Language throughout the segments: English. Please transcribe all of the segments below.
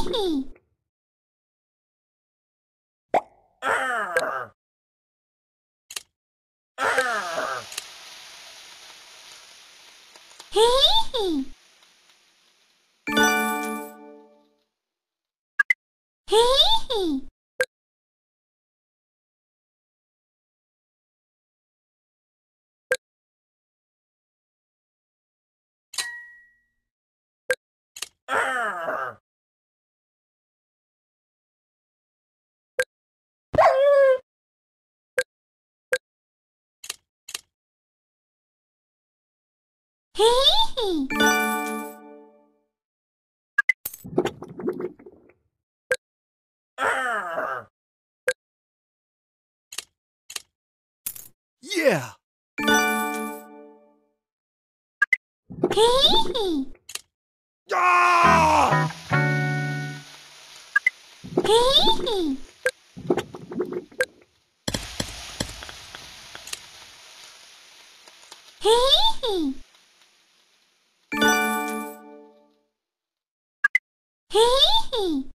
hee. Hee hee. Hee hee. Hee hee. Yeah! Hee hee. Ah! Hee hee. Hee hee. Hee hee.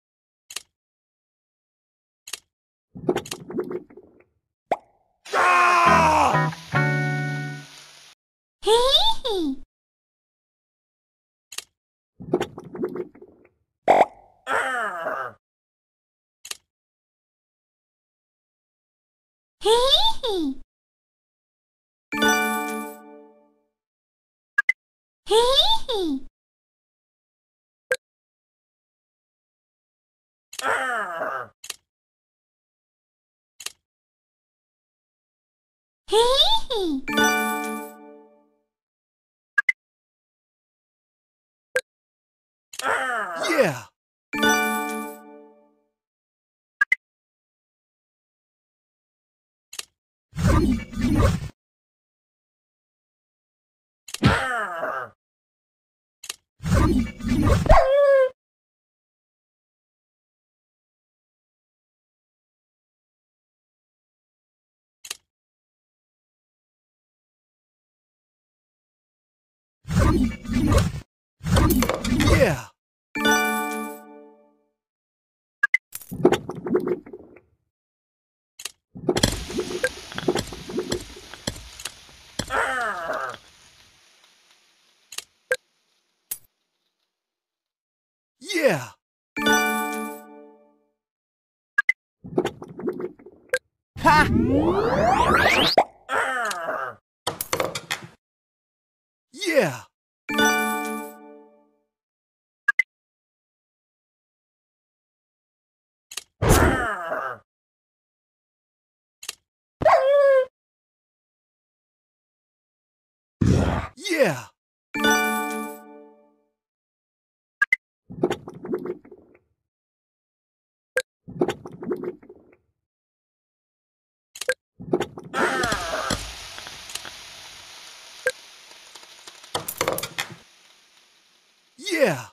Ah! Hee hee. Hee hee. Hee hee. Hee hee. Yeah! Yeah! Yeah! Ha! Yeah! Yeah! Yeah!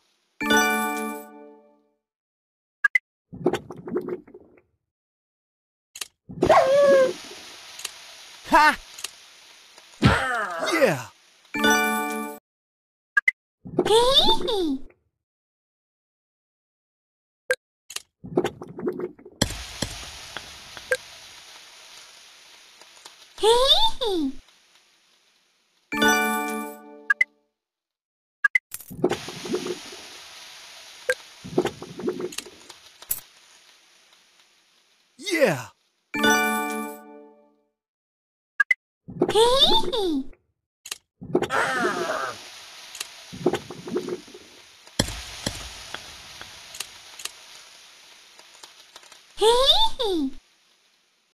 Ha! Yeah! Hee hee. Hee hee. Yeah! Hee hee. Hee hee.